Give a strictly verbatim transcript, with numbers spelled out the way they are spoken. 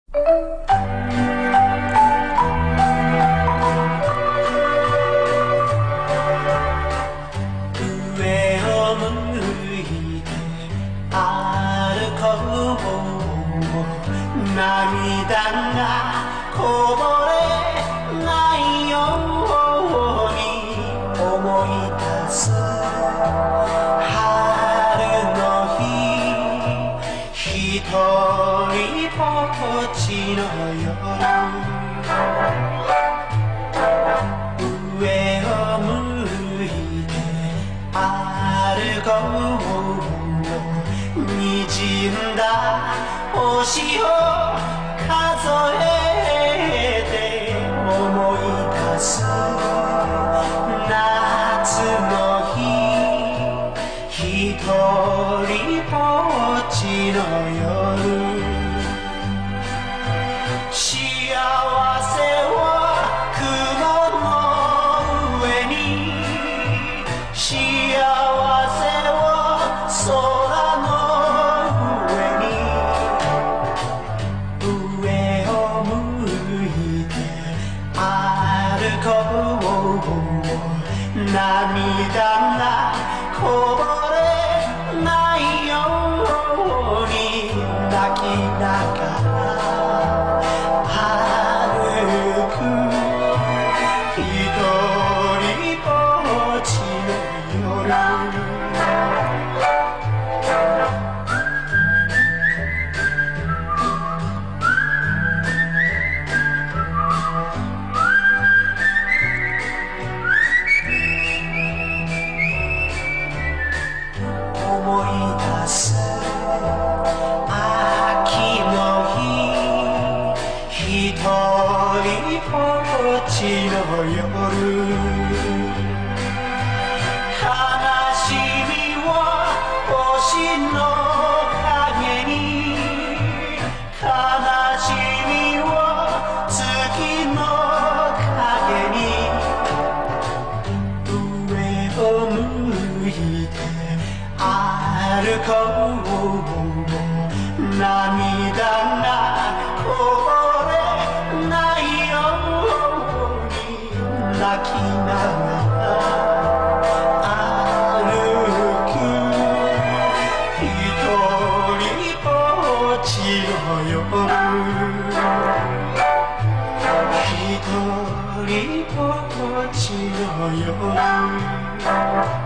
涙がこぼれないように思い出す春の日、ひとりぼっちの夜、上を向いて歩こう、滲んだ星を数えて思い出す夏の日、ひとりぼっちの夜、幸せは雲の上に、幸せは空の上に、上を向いて歩こう、涙がこぼれないように泣きながら歩く、ひとりぼっちの夜、思い出す秋の日、ひとりぼっちの夜、悲しみは星の影に、悲しみは月の影に、上を向いて歩こう、涙がこぼれないように泣きながら歩く、ひとりぼっちの夜、ひとりぼっちの夜。